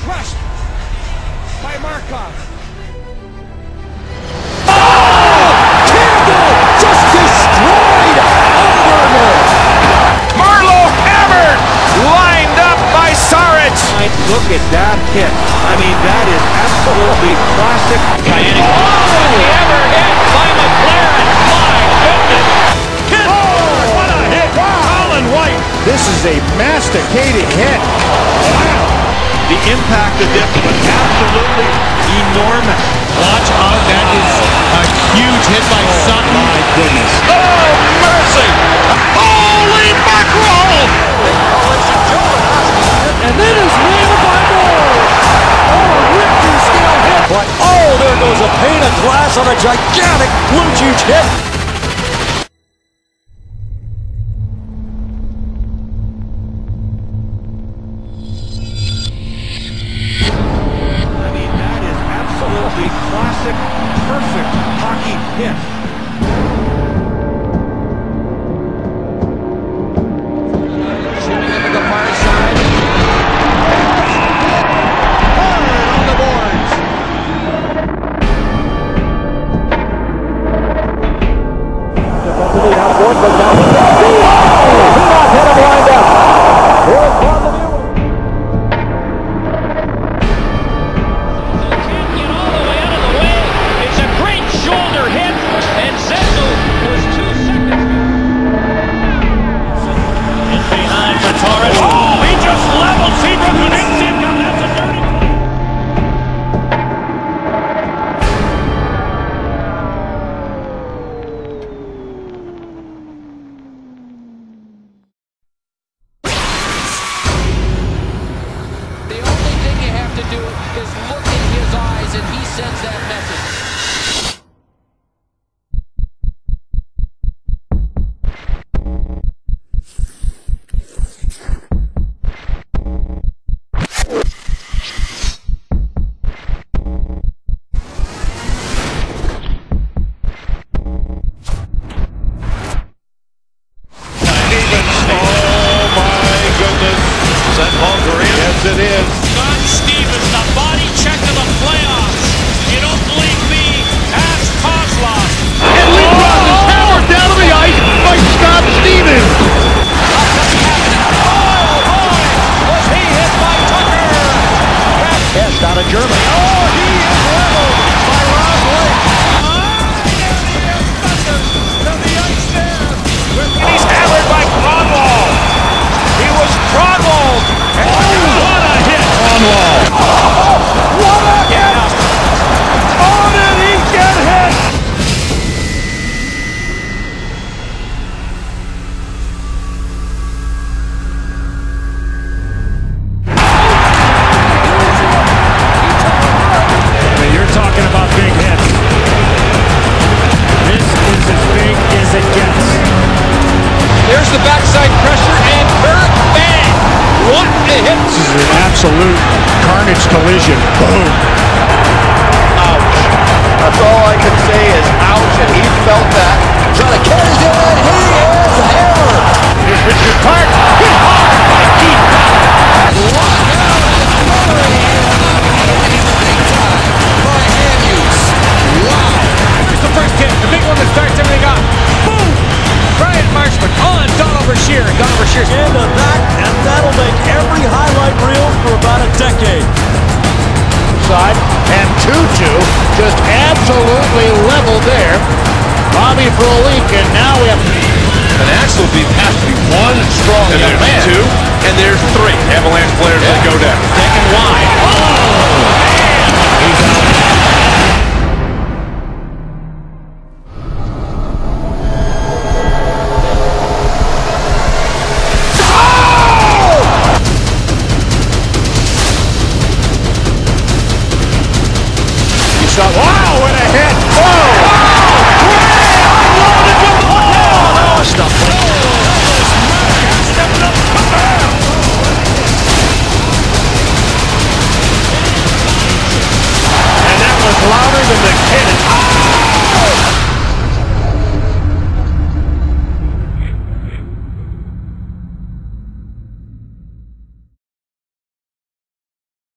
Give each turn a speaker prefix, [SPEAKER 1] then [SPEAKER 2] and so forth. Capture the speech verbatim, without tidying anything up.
[SPEAKER 1] crushed by Markov.
[SPEAKER 2] Just destroyed Umberger.
[SPEAKER 1] Marleau hammered, lined up by Sarich.
[SPEAKER 3] Look at that hit. I mean, that is absolutely classic.
[SPEAKER 1] Gigantic. Oh, ever hit by McLaren. My goodness. Hit. Oh, what a hit. Wow. Colin White.
[SPEAKER 2] This is a masticating hit. Wow.
[SPEAKER 3] The impact of this was absolutely enormous.
[SPEAKER 4] Watch out, that is a huge hit by
[SPEAKER 3] oh,
[SPEAKER 4] Sutton.
[SPEAKER 3] My goodness.
[SPEAKER 1] Oh, mercy. Holy mackerel.
[SPEAKER 2] And then is nailed by Moore. Oh, a Richter scale hit. But oh, there goes a pane of glass on a gigantic Lucic hit.
[SPEAKER 3] I mean, that is absolutely classic, perfect hockey hit.
[SPEAKER 1] Shooting into the far side. Hard on the boards.
[SPEAKER 2] Defensively outboard, but down. He not hit him lined up. Here's one the new one.
[SPEAKER 5] Can't get all the way out of the way. It's a great shoulder hit, and Zettel was two seconds. In behind for Torres. Oh, he just leveled Seabrook and Instead. That's a dirty.
[SPEAKER 6] The only thing you have to do is look in his eyes, and he sends that message.
[SPEAKER 1] Yes, it is.
[SPEAKER 5] Scott Stevens, the body check to the playoffs. You don't believe me? Ask Kozlov.
[SPEAKER 1] And Lindros is hammered down to the ice by Scott Stevens.
[SPEAKER 5] Oh, boy, was he hit by Tucker.
[SPEAKER 2] Kessel out of Germany.
[SPEAKER 1] Oh, he is leveled by Rob Blake.
[SPEAKER 5] To the ice there.
[SPEAKER 1] And he's hammered by Kronwall. He was Kronwall. And what a hit. Kronwall. Oh, what a hit. Oh, did he get hit?
[SPEAKER 4] I mean, you're talking about big hits. This is as big as it gets.
[SPEAKER 1] There's the backside pressure and Burke, bang! What a hit!
[SPEAKER 4] This is an absolute carnage collision. Boom.
[SPEAKER 1] Ouch. That's all I can say is ouch, and he felt that.
[SPEAKER 2] Trying to carry it, and he is hammered.
[SPEAKER 1] Here's Richard Park. Hit hard by Keith.
[SPEAKER 6] Lock out as Cory. Big time. Brian Use. Wow.
[SPEAKER 1] Here's the first hit, the big one that starts everything off. Boom! Brian Marshman on Donald Brashear. Donald Brashear's
[SPEAKER 2] Into that, and that'll make every highlight reel for about a decade.
[SPEAKER 1] side, and two two just absolutely level there. Bobby Frolik, and now we have
[SPEAKER 7] An Axel beat has to be one strong
[SPEAKER 1] And
[SPEAKER 7] young
[SPEAKER 1] there's
[SPEAKER 7] man.
[SPEAKER 1] two.
[SPEAKER 7] And there's three Avalanche players that go down.
[SPEAKER 1] taken wide. Oh, man! He's out. Wow, what a hit! Oh!